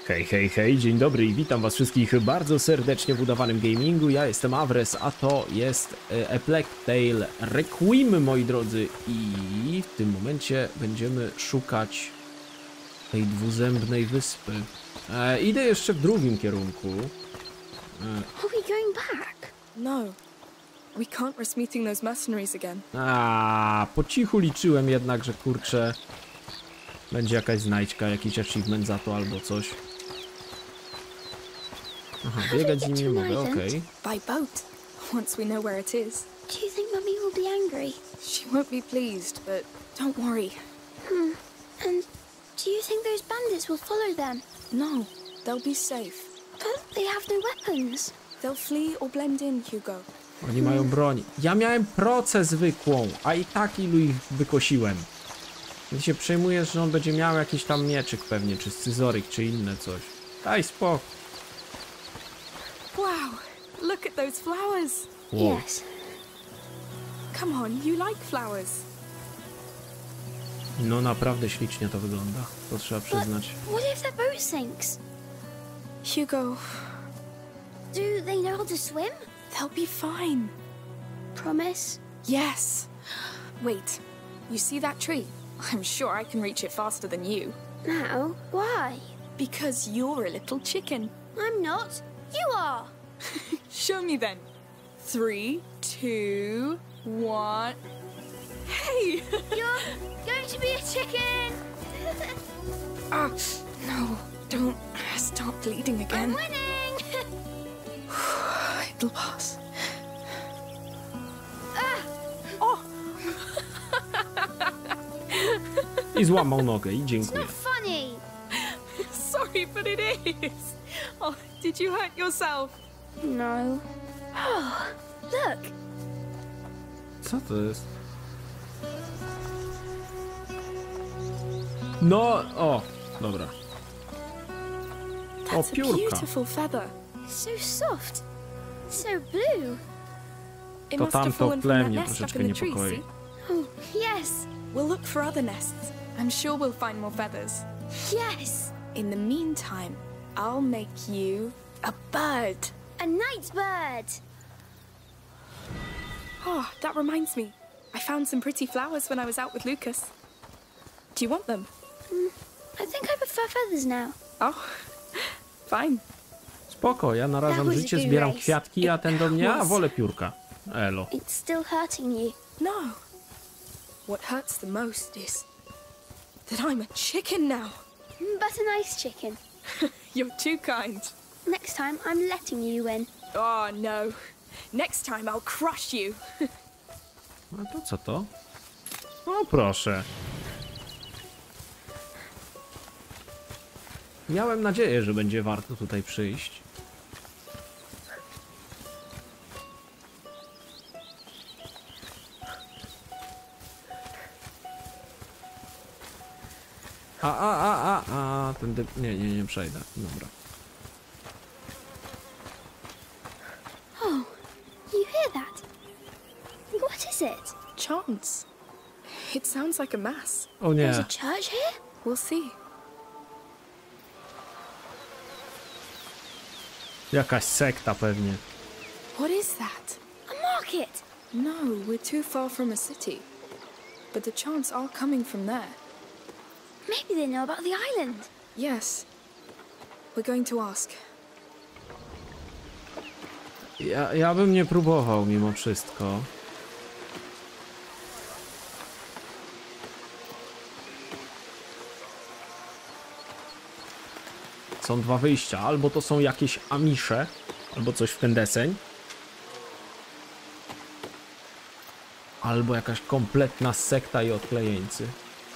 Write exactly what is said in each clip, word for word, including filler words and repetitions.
Hej, hej, hej, dzień dobry i witam was wszystkich bardzo serdecznie w udawanym gamingu. Ja jestem Awres, a to jest A Plague Tale Requiem, moi drodzy. I w tym momencie będziemy szukać tej dwuzębnej wyspy. E, idę jeszcze w drugim kierunku. E, Are we going back? No. We can't risk meeting those mercenaries again. a, po cichu liczyłem jednak, że kurczę, będzie jakaś znajdźka, jakiś achievement za to albo coś. Aha, biegać z nimi nie mogę, okej. By boat, once we know where it is. Do you think Mummy will be angry? She won't be pleased, but don't worry. Hmm. And do you think those bandits will follow them? No, they'll be safe. But they have no weapons. They'll flee or blend in, Hugo. Oni mają broń. Ja miałem procę zwykłą, a i tak ilu ich wykosiłem. Ty się przejmujesz, że on będzie miał jakiś tam mieczyk pewnie, czy scyzoryk, czy inne coś. Daj spokój. Wow, look at those flowers. Wow. Yes. Come on, you like flowers. No naprawdę ślicznie to wygląda, to trzeba przyznać. What if their boat sinks? Hugo, Do they know how to swim? they'll be fine. Promise? Yes. Wait, you see that tree? I'm sure I can reach it faster than you. Now? Why? Because you're a little chicken. I'm not. You are. Show me then. Three, two, one. Hey! You're going to be a chicken. Ah, no, don't start bleeding I'm again. winning. It'll pass. Ah. Oh, I złamał nogę i It's dziękuję. not funny. sorry, but it is. Oh, did you hurt yourself? No. Oh, look. Co to jest? No, o, dobra. O, That's a piórka. beautiful feather. So soft. So blue. It To must have tamto fallen tle from that mnie nest up troszeczkę in the tree, niepokoi. see? Oh, yes. We'll look for other nests. I'm sure we'll find more feathers. Yes. In the meantime, I'll make you a bird. A night bird. Oh, that reminds me. I found some pretty flowers when I was out with Lucas. Do you want them? I think I prefer feathers now. Oh, fine. Spoko, ja narażam That was a życie, good zbieram race. kwiatki, a ten do mnie, a was. wolę piórka. Elo. It's still hurting you. No. What hurts the most is that I'm a chicken now. But a nice chicken. You're too kind. Next time, I'm letting you win. Oh, no. Next time I'll crush you. A to co to? O, proszę. Miałem nadzieję, że będzie warto tutaj przyjść. A, a, a, a, a, tędy... Nie, nie, nie przejdę. Dobra. Oh, you hear that? What is it? Chants. It sounds like a mass. O There's nie. a church here? We'll see. Jakaś sekta pewnie. What is that? A market. No, we're too far from a city. But the chants are coming from there. Maybe they know about the island. Yes. We're going to ask. Ja, ja bym nie próbował mimo wszystko. Są dwa wyjścia. Albo to są jakieś amisze, albo coś w ten deseń. Albo jakaś kompletna sekta i odklejeńcy.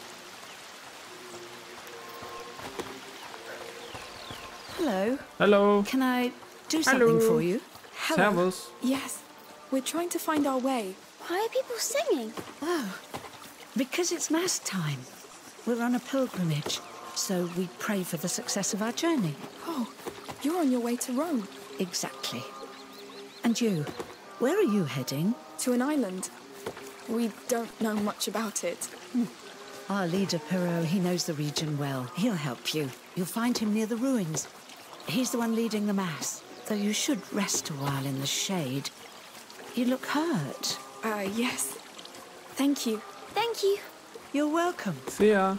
Hello. Hello. Can I do Hello. something for you? Servus. Yes. We're trying to find our way. Why are people singing? Oh, because it's Mass time. We're on a pilgrimage, so we pray for the success of our journey. Oh, you're on your way to Rome. Exactly. And you, where are you heading? To an island. We don't know much about it. Our leader, Perot, he knows the region well. He'll help you. You'll find him near the ruins. He's the one leading the mass, though you should rest a while in the shade. You look hurt. Uh, yes. Thank you. Thank you. You're welcome. See ya.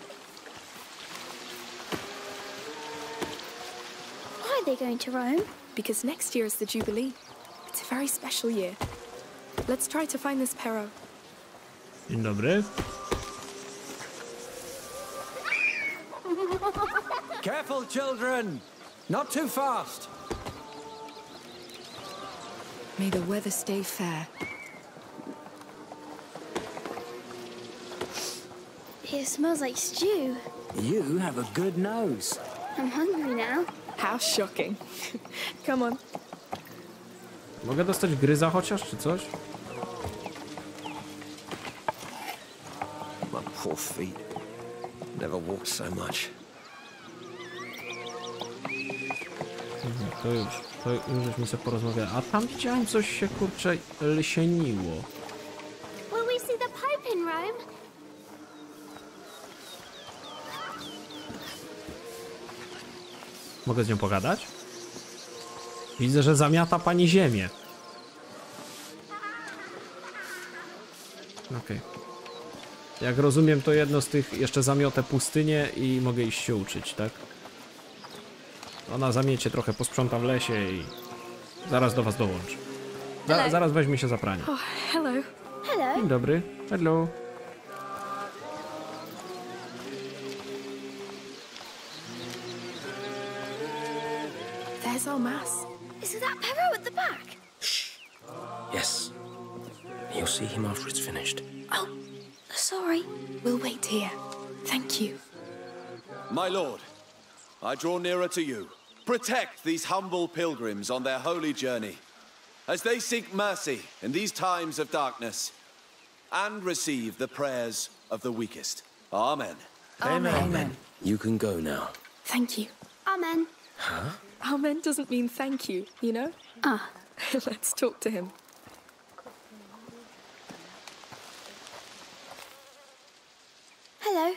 Why are they going to Rome? Because next year is the Jubilee. It's a very special year. Let's try to find this Perot. Dzień dobry. Careful, children! Not too fast! May the weather stay fair. It smells like stew. You have a good nose. I'm hungry now. How shocking. Come on. Mogę dostać gryza chociaż, czy coś? My poor feet. Never walked so much. To już, to już żeśmy sobie porozmawiali. A tam widziałem coś się, kurczę, lsieniło. Will we see the Pope in Rome? Mogę z nią pogadać? Widzę, że zamiata pani ziemię. Okej. Okay. Jak rozumiem, to jedno z tych jeszcze zamiotę pustynię i mogę iść się uczyć, tak? Ona zamiecie trochę, posprząta w lesie i zaraz do was dołączy. Za, zaraz weźmie się za pranie. Oh, hello. Hello. Dzień dobry. Hello. There's our mass. Is it that Perot at the back? Yes. You'll see him after it's finished. Oh, sorry. We'll wait here. Thank you. My lord, I draw nearer to you. Protect these humble pilgrims on their holy journey, as they seek mercy in these times of darkness, and receive the prayers of the weakest. Amen. Amen. Amen. You can go now. Thank you. Amen. Huh? Amen doesn't mean thank you, you know? Ah. Let's talk to him. Hello.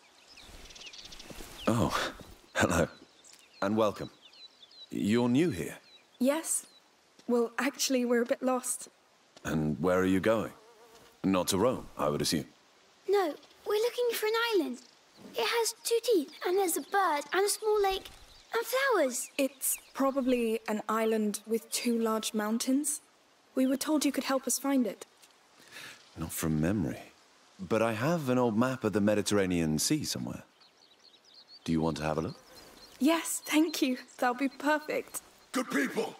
Oh, hello. And welcome. You're new here. Yes. Well, actually, we're a bit lost. And where are you going? Not to Rome, I would assume. No, we're looking for an island. It has two teeth, and there's a bird, and a small lake, and flowers. It's probably an island with two large mountains. We were told you could help us find it. Not from memory. But I have an old map of the Mediterranean Sea somewhere. Do you want to have a look? Yes, thank you. That'll be perfect. Good people!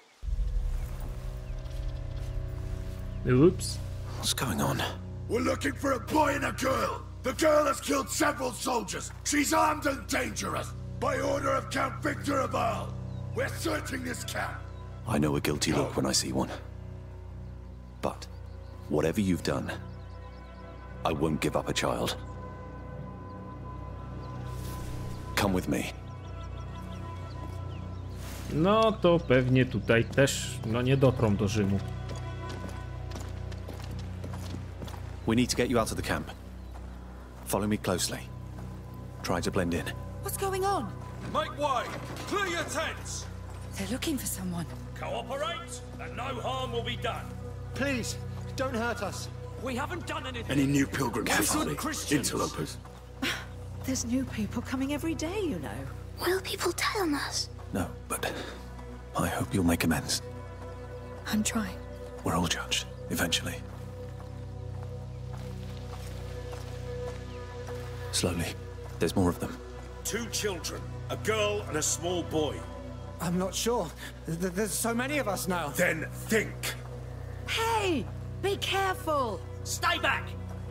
Oops. What's going on? We're looking for a boy and a girl. The girl has killed several soldiers. She's armed and dangerous. By order of Count Victor of Arles. We're searching this camp. I know a guilty look when I see one. But, whatever you've done, I won't give up a child. Come with me. No to pewnie tutaj też, no nie dotrą do Rzymu. We need to get you out of the camp. Follow me closely. Try to blend in. What's going on? Make way! Clear your tents! They're looking for someone. Cooperate, and no harm will be done. Please, don't hurt us. We haven't done anything. Any new pilgrims Careful. recently? Christians. Interlopers. There's new people coming every day, you know. Will people tell on us? No, but I hope you'll make amends. I'm trying. We're all judged, eventually. Slowly. There's more of them. Two children, a girl and a small boy. I'm not sure. Th- There's so many of us now. Then think. Hey! Be careful! Stay back!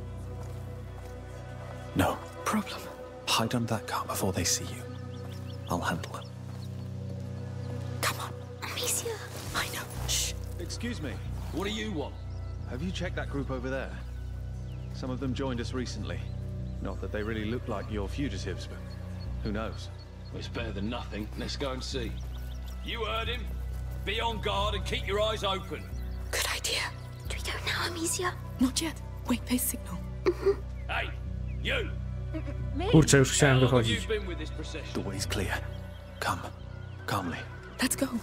No problem. Hide under that car before they see you. I'll handle it. Come on. Amicia. I know. Shh. Excuse me, What do you want? have you checked that group over there? Some of them joined us recently. Not that they really look like your fugitives, but who knows? It's better than nothing. Let's go and see. You heard him. Be on guard and keep your eyes open. Good idea. Do we go now, Amicia? Not yet. Wait, they signal. Hey, you! Kurczę, już chciałem wychodzić. The way's clear. Come, calmly. Let's go.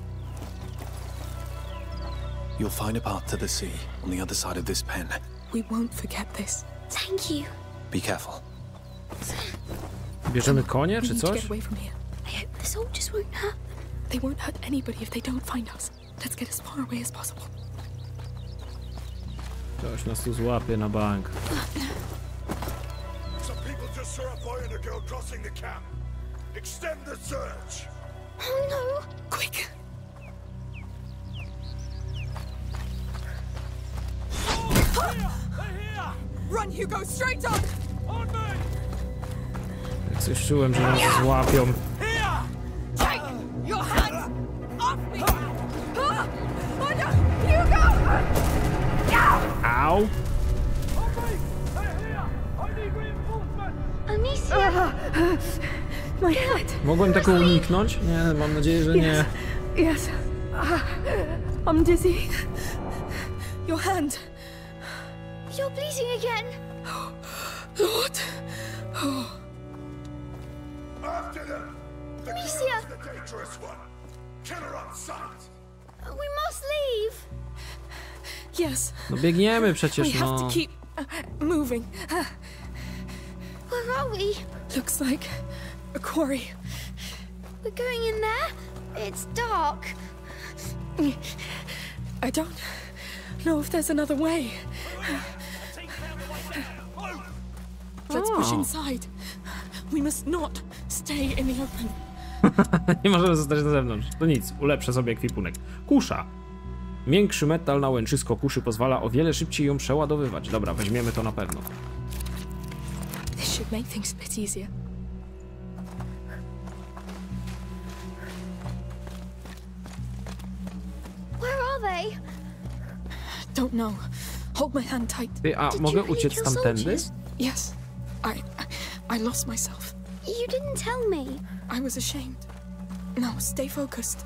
You'll find a path to the sea on the other side of this pen. We won't forget this. Thank you. Be careful. Bierzemy konie, We czy need to coś? get away from here. I hope the soldiers won't hurt them. They won't hurt anybody if they don't find us. Let's get as far away as possible. Ktoś nas tu złapie na bank. Some people just saw a boy and a girl crossing the camp. Extend the search. Oh no! Quick! Run, Hugo! Straight on! Jak coś czułem, że nas złapią. Take your hands off me! Ah! Oh no! Hugo! Au! Amicia! My head! Mogłem tego uniknąć? Nie, mam nadzieję, że nie. Yes. Ah, I'm dizzy. Your hand. You're bleeding again. Lord. After them. The girl Amicia! is the dangerous one. Kill her on sight. We must leave. Yes. No biegniemy We przecież, have no. to keep uh, moving. Uh, Where are we? looks like a quarry. We're going in there? It's dark. I don't know if there's another way. Let's push Oh. inside. We must not stay in the open. Nie możemy zostać na zewnątrz. To nic, ulepszę sobie ekwipunek. Kusza. Miększy metal na łęczysko kuszy pozwala o wiele szybciej ją przeładowywać. Dobra, weźmiemy to na pewno. This should make things a bit easier. Where are they? Don't know. Hold my hand tight. Ty, a Did mogę you really uciec kill tamtędy? soldiers? Yes. I, I I lost myself. You didn't tell me. I was ashamed. Now stay focused.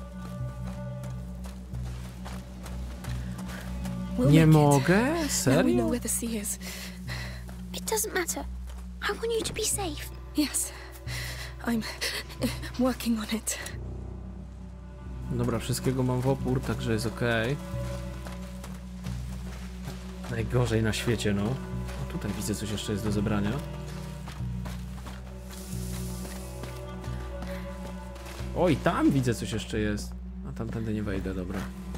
We'll Nie make it. mogę? Now we know Serio? where the sea is. It doesn't matter. I want you to be safe. Yes. I'm uh, working on it. Dobra, wszystkiego mam w opór, także jest okej. Najgorzej na świecie, no. O, tutaj widzę, coś jeszcze jest do zebrania. Oj, tam widzę, coś jeszcze jest. A tamtędy nie wejdę, dobra.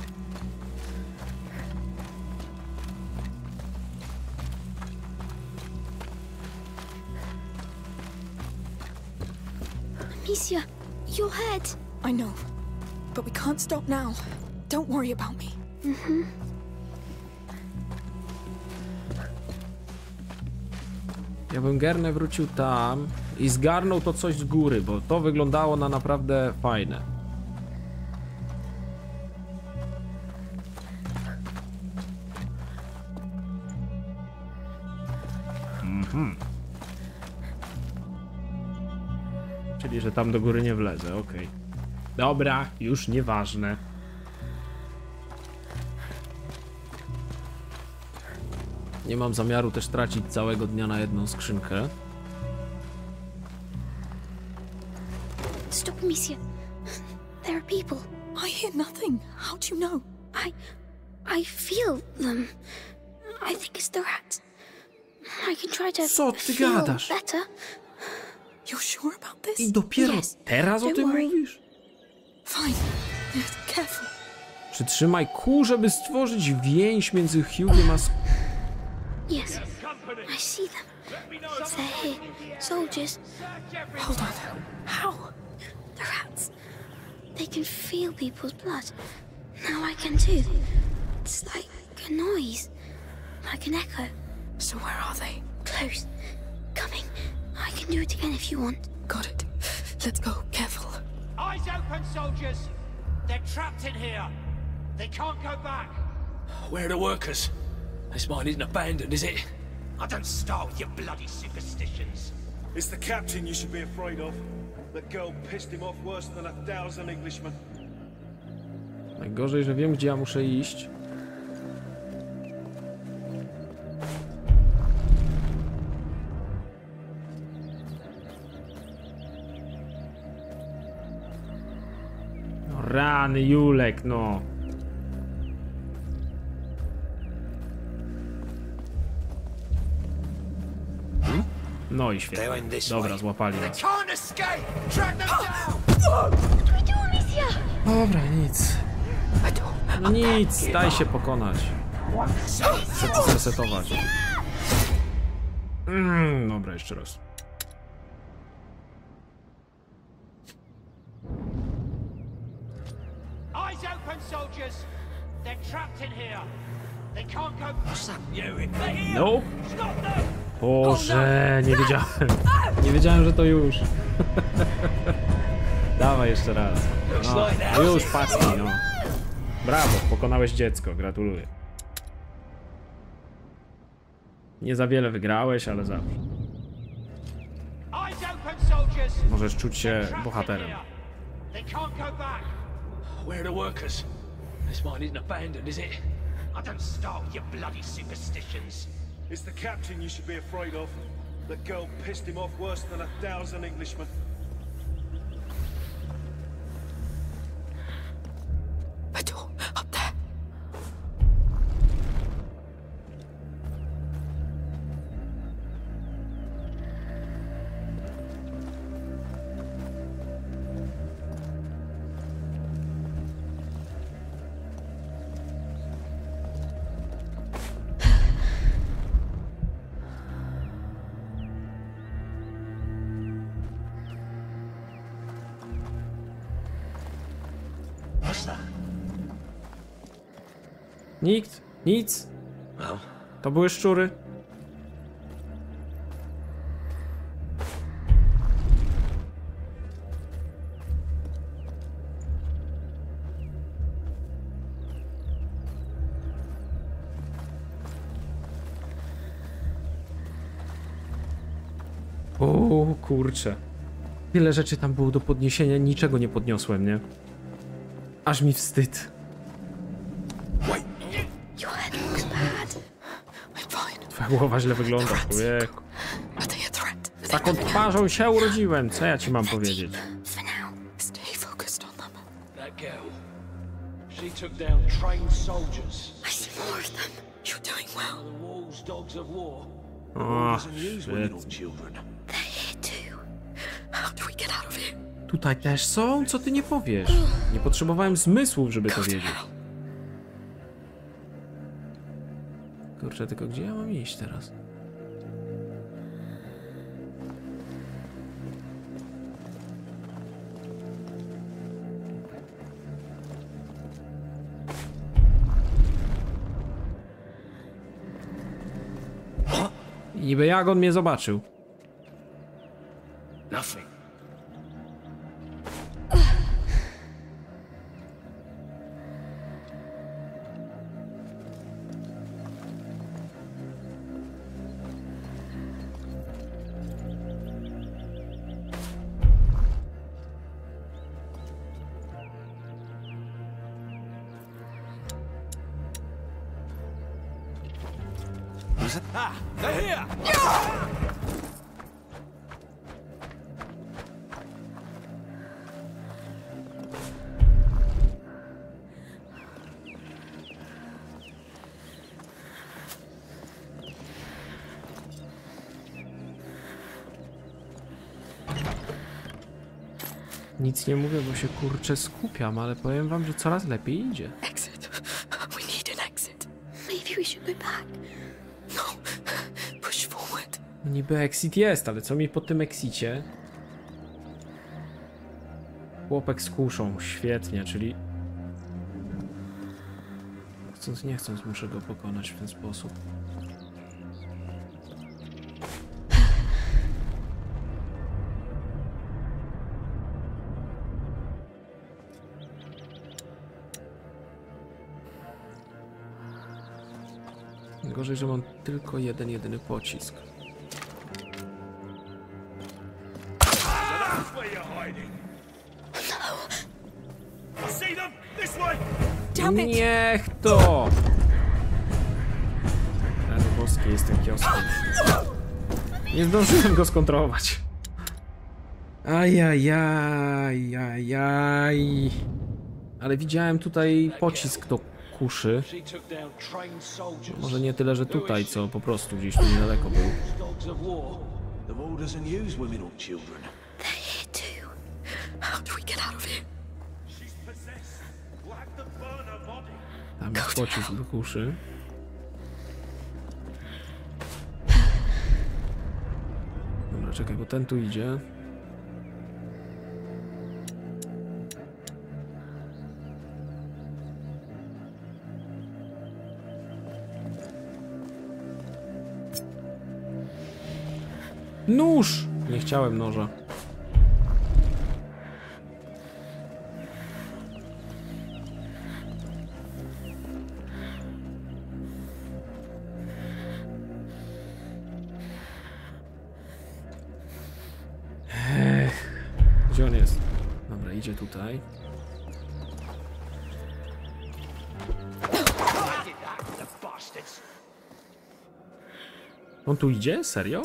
Amicia, your head. I know. But we can't stop now. Don't worry about me. Mm-hmm. Ja bym Gerne wrócił tam i zgarnął to coś z góry, bo to wyglądało na naprawdę fajne. Mhm. Czyli, że tam do góry nie wlezę, okej. Dobra, już nieważne. Nie mam zamiaru też tracić całego dnia na jedną skrzynkę. Stop, Amicia. There are people. I hear nothing. How do you know? I... I feel them. I think it's the rats. I can try to Co ty feel gadasz? better. You're sure about this? I dopiero Yes. teraz o Don't tym worry. mówisz? Fine. Careful. Przytrzymaj kół, żeby stworzyć więź między Hughem a... Yes. I see them. They're here. Soldiers. Hold on. How? The rats. They can feel people's blood. Now I can too. It's like a noise. Like an echo. So where are they? Close. Coming. I can do it again if you want. Got it. Let's go. Careful. Eyes open, soldiers! They're trapped in here. They can't go back. Where are the workers? This mine isn't abandoned, is it? I don't start with your bloody superstitions. It's the captain you should be afraid of. That girl pissed him off worse than a thousand Englishmen. Najgorzej, że wiem, gdzie ja muszę iść. Rany, Julek, no. No i świetnie. Dobra, złapali nas. Dobra, nic. No nic, daj się pokonać. Chcę to zresetować. Mm, dobra, jeszcze raz. Eyes open, soldiers. They're trapped in here. They can't go. What's that? You Nope. Boże, nie wiedziałem. Nie wiedziałem, że to już. Dawaj jeszcze raz. No, już patrzki, no. Brawo, pokonałeś dziecko, gratuluję. Nie za wiele wygrałeś, ale zawsze. Możesz czuć się bohaterem. Where are the workers? This mine isn't abandoned, is it? I don't start your bloody superstitions. It's the captain you should be afraid of. That girl pissed him off worse than a thousand Englishmen. A door up there. Nikt? Nic? To były szczury? O kurczę. Wiele rzeczy tam było do podniesienia, niczego nie podniosłem, nie? Aż mi wstyd. Twoja głowa źle wygląda, człowieku. Z taką twarzą się urodziłem, co ja ci mam powiedzieć? That girl. She took down trained soldiers. I see more of them. You're doing well. The walls, dogs of war. Oh, Use with little children. They're here too. How do we get out of here? Tutaj też są? Co ty nie powiesz? Nie potrzebowałem zmysłów, żeby to wiedzieć. Kurczę, tylko gdzie ja mam iść teraz? Niby jak on mnie zobaczył? Nothing. Ah, they're here! Nic nie mówię, bo się kurczę skupiam, ale powiem wam, że coraz lepiej idzie. Exit. We need an exit. Maybe we should go back. No. Push forward. No niby exit jest, ale co mi po tym exicie? Chłopek z kuszą, świetnie, czyli... Chcąc nie chcąc muszę go pokonać w ten sposób. Gorzej, że mam tylko jeden, jedyny pocisk. Niech to! Rany boskie, jestem kioskiem. Nie zdążyłem go skontrolować. Ajajaj, ajaj. Ale widziałem tutaj pocisk do kuszy. Może nie tyle, że tutaj, co po prostu gdzieś tu niedaleko był. Tam jest pocisk do kuszy. Dobra, czekaj, bo ten tu idzie. Nóż! Nie chciałem noża. Ech. Gdzie on jest? Dobra, idzie tutaj. On tu idzie? Serio?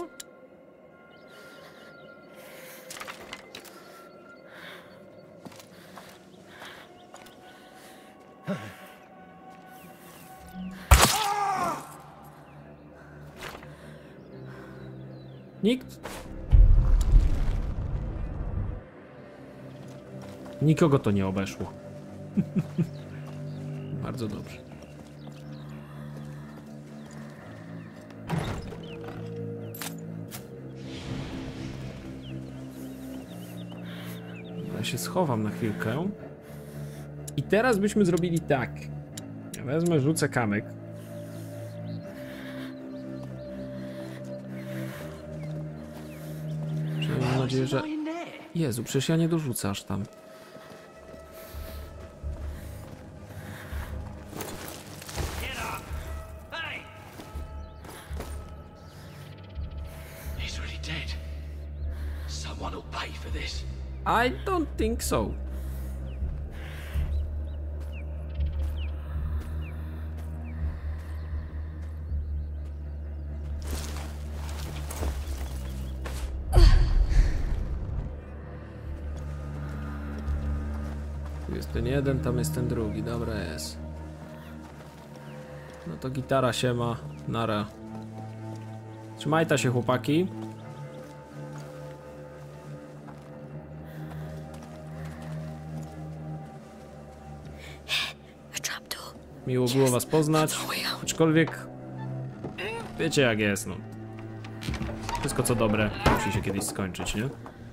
Nikt? Nikogo to nie obeszło. Bardzo dobrze. Ja się schowam na chwilkę. I teraz byśmy zrobili tak. Ja wezmę, rzucę kamyk. Mam nadzieję, że... Jezu, przecież ja nie dorzucę aż tam. I don't think so. Tu jest ten jeden, tam jest ten drugi. Dobra jest. No to gitara się ma. Nara. Trzymajcie się, chłopaki. Miło było was poznać, aczkolwiek wiecie jak jest, no. Wszystko co dobre musi się kiedyś skończyć, nie?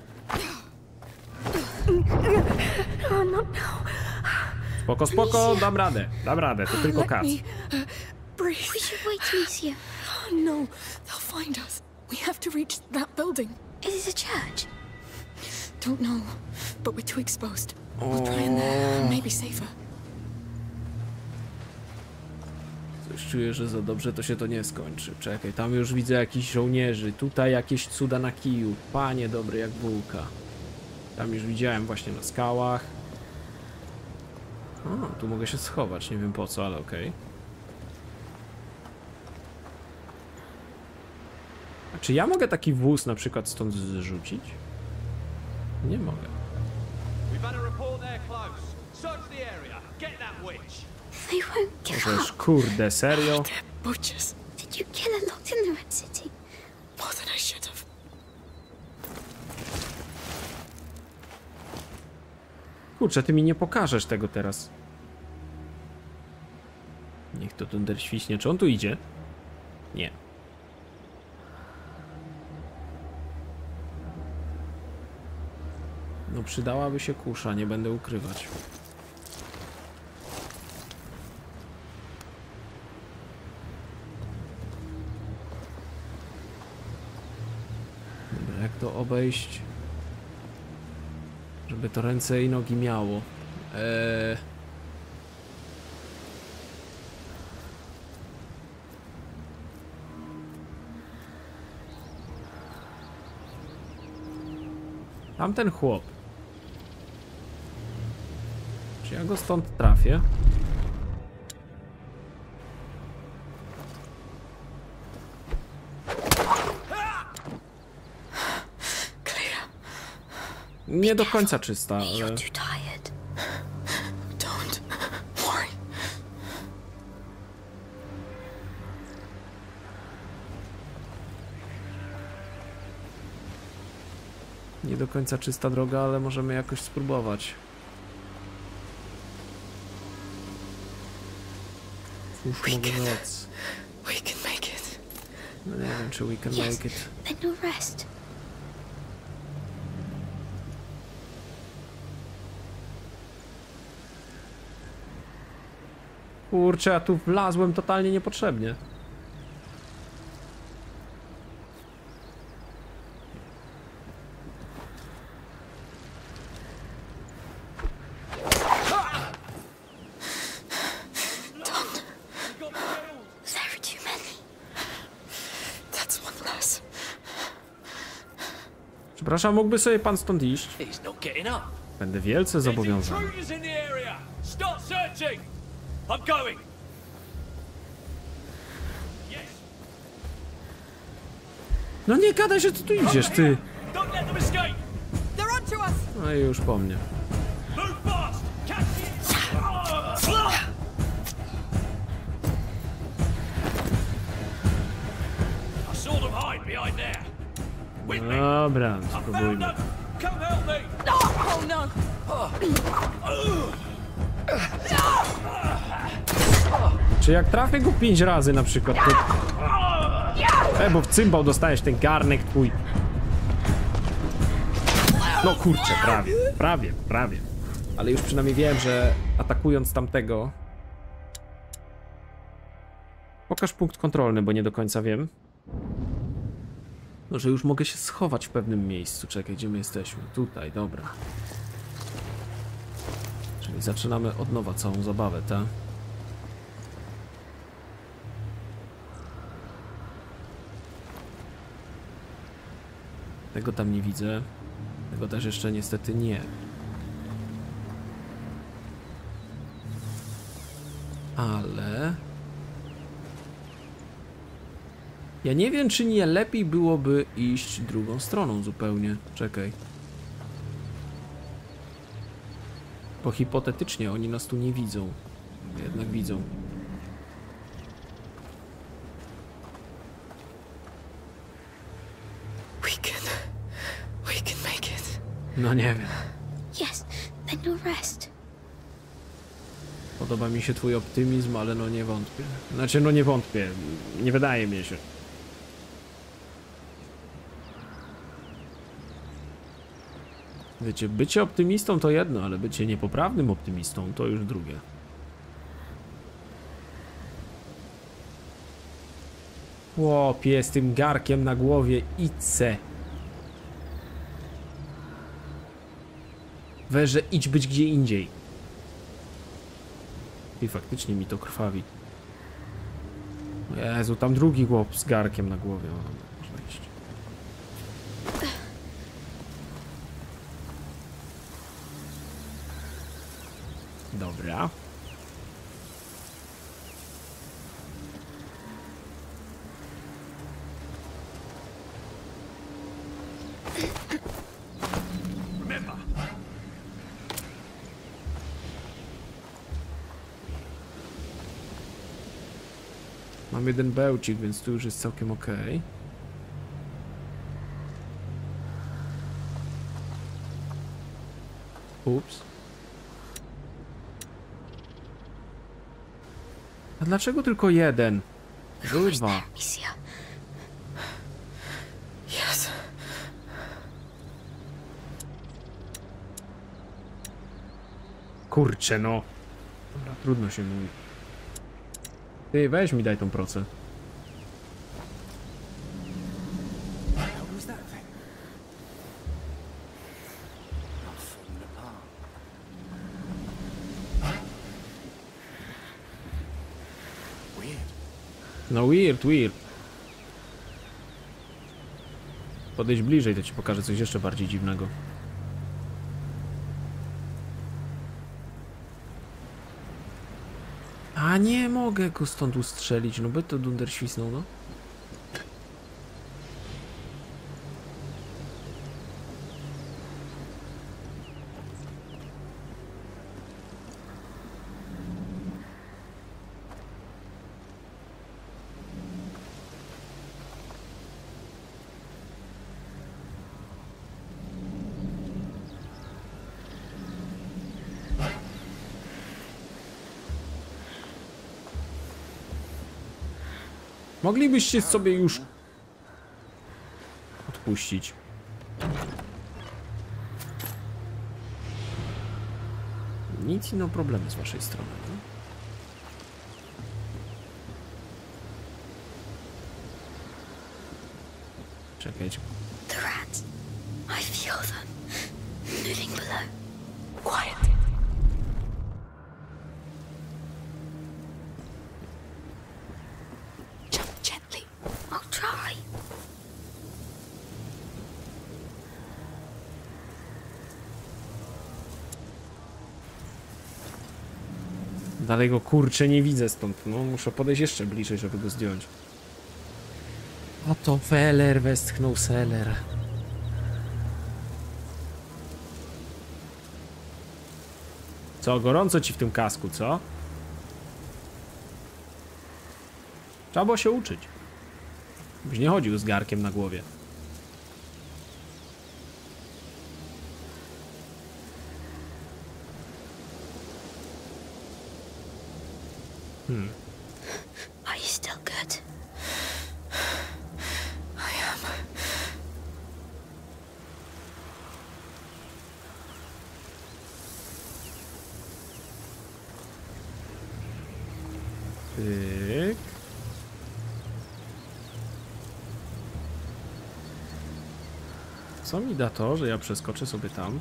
Spoko, spoko, dam radę, dam radę, to tylko kac. We should wait, Amicia. Oh no, they'll find us. We have to reach that building. Is it a church? Don't know, but we're too exposed. We'll try in there, maybe safer. Coś czuję, że za dobrze to się to nie skończy. Czekaj, tam już widzę jakichś żołnierzy. Tutaj jakieś cuda na kiju. Panie dobry, jak bułka. Tam już widziałem właśnie na skałach. O, tu mogę się schować. Nie wiem po co, ale okej. Okay. A czy ja mogę taki wóz na przykład stąd zrzucić? Nie mogę. They won't give Możesz, up. kurde, serio? Butchers. Did you kill a lot in the Red City? More than I should have. Kurczę, ty mi nie pokażesz tego teraz. Niech to Dunder świśnie. Czy on tu idzie? Nie. No przydałaby się kusza, nie będę ukrywać. Dobra, jak to obejść? Żeby to ręce i nogi miało. Eee... Tamten chłop. Czy ja go stąd trafię? Nie do końca czysta, ale... Nie do końca czysta droga, ale możemy jakoś spróbować. Cóż mogę rzec? We can make it. No nie wiem, czy we can Yes, make it. then you'll rest. Kurczę, ja tu wlazłem totalnie niepotrzebnie. Przepraszam, mógłby sobie pan stąd iść? Będę wielce zobowiązany. No nie gadaj, że ty tu idziesz, ty! No i już po mnie. Dobra, spróbujmy. Czy jak trafię go pięć razy na przykład, to... E, bo w cymbał dostajesz ten garnek twój. No kurczę, prawie, prawie, prawie. Ale już przynajmniej wiem, że atakując tamtego... Pokaż punkt kontrolny, bo nie do końca wiem. No, że już mogę się schować w pewnym miejscu. Czekaj, gdzie my jesteśmy? Tutaj, dobra. Czyli zaczynamy od nowa całą zabawę, tak? Tego tam nie widzę. Tego też jeszcze niestety nie. Ale... Ja nie wiem, czy nie lepiej byłoby iść drugą stroną zupełnie. Czekaj. Bo hipotetycznie oni nas tu nie widzą. Jednak widzą. We can... We can make it. No nie wiem. Yes, then you'll rest. Podoba mi się twój optymizm, ale no nie wątpię. Znaczy, no nie wątpię. Nie wydaje mi się. Wiecie, bycie optymistą to jedno, ale bycie niepoprawnym optymistą to już drugie. Chłopie, z tym garkiem na głowie idźce. Weże, idź być gdzie indziej. I faktycznie mi to krwawi. Jezu, tam drugi chłop z garkiem na głowie. O, można iść. Dobra. Mam jeden bełcik, więc tu już jest całkiem ok. Ups. A dlaczego tylko jeden? Były dwa. Yes. Kurczę, no. Dobra, trudno się mówi. Ty, weź mi daj tą procę. No weird, weird. Podejdź bliżej, to ci pokażę coś jeszcze bardziej dziwnego. A nie mogę go stąd ustrzelić, no by to dunder świsnął, no. Moglibyście sobie już odpuścić. Nic innego problemy z waszej strony. No? Czekajcie. The rats. I feel them moving below. Quiet. Jump gently. I'll try. Dalej go kurczę nie widzę stąd. No muszę podejść jeszcze bliżej, żeby go zdjąć. A to Feller westchnął seller. Co, gorąco ci w tym kasku, co? Trzeba było się uczyć. Byś nie chodził z garkiem na głowie. Hmm. Are you still good? I am. Pyk. Co mi da to, że ja przeskoczę sobie tam?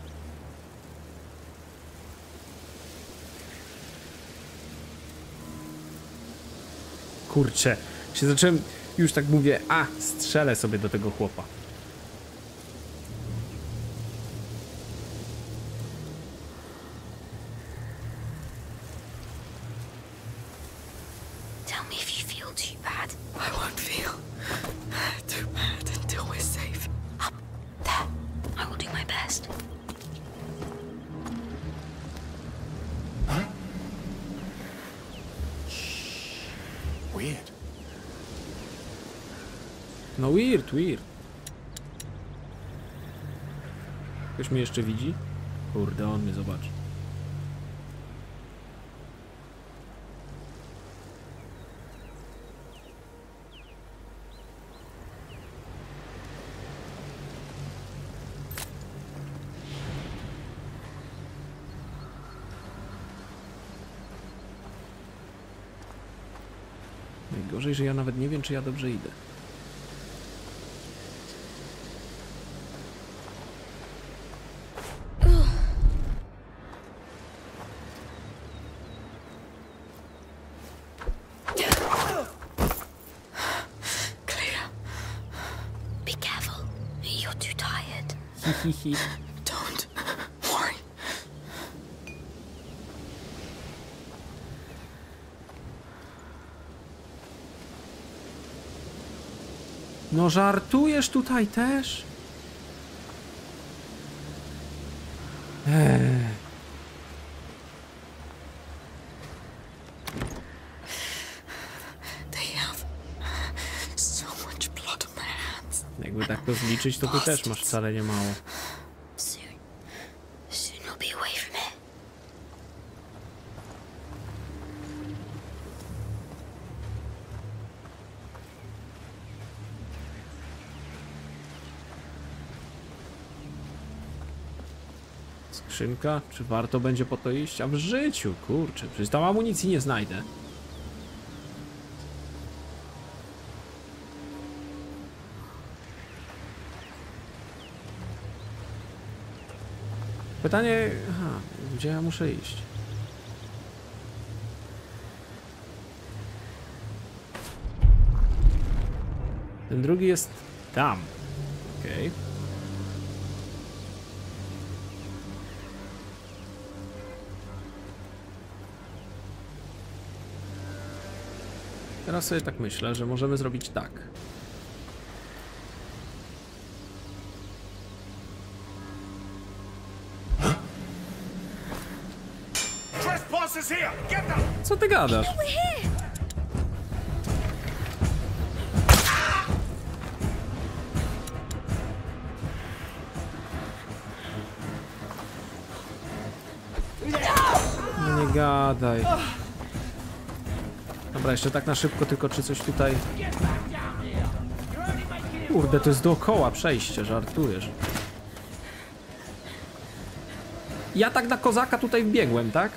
Kurczę, się zacząłem, już tak mówię, a, strzelę sobie do tego chłopa. Tell me if you feel too bad. I won't feel too bad until we're safe. Up there. I will do my best. Weird. No weird, weird. Ktoś mnie jeszcze widzi? Kurde, on mnie zobaczy. Najgorzej, że ja nawet nie wiem, czy ja dobrze idę. Clear. Be careful. You're too tired. Hihihi. Don't worry. No żartujesz tutaj też? Eee. They have so much blood on their hands. Jakby tak to zliczyć, to ty też masz wcale nie mało. Soon. Soon we'll be away from here. Skrzynka? Czy warto będzie po to iść? A w życiu, kurczę, przecież tam amunicji nie znajdę. Pytanie, aha, gdzie ja muszę iść? Ten drugi jest tam. Okej. Okay. Teraz sobie tak myślę, że możemy zrobić tak. Co ty gadasz? No nie gadaj. Dobra, jeszcze tak na szybko, tylko czy coś tutaj... Kurde, to jest dookoła przejście, żartujesz. Ja tak na kozaka tutaj wbiegłem, tak?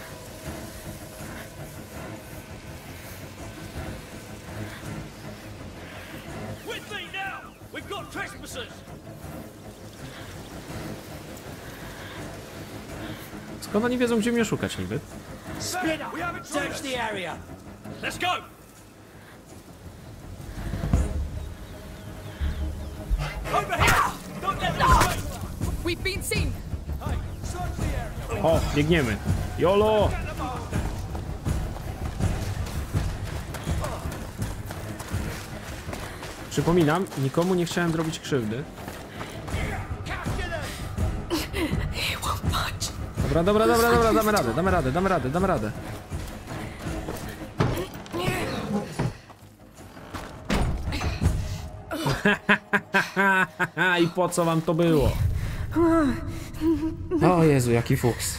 Skąd oni wiedzą, gdzie mnie szukać niby? Split up! Search the area! Let's go! Over here! Don't let them away! We've been seen! Hey, search the area! O, biegniemy. Jolo! Przypominam, nikomu nie chciałem zrobić krzywdy. Dobra, dobra, dobra, dobra, damy radę, damy radę, damy radę, damy radę. I po co wam to było? O Jezu, jaki fuks.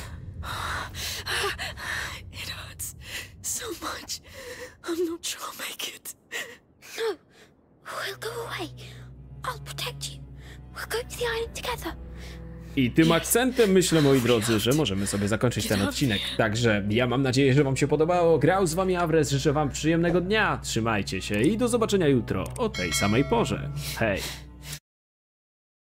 It hurts so much. I'm not sure I'll make it. No, we'll go away. I'll protect you. We'll go to the island together. I tym akcentem myślę, moi drodzy, że możemy sobie zakończyć ten odcinek. Także ja mam nadzieję, że wam się podobało. Grał z wami Awres, życzę wam przyjemnego dnia. Trzymajcie się i do zobaczenia jutro o tej samej porze. Hej!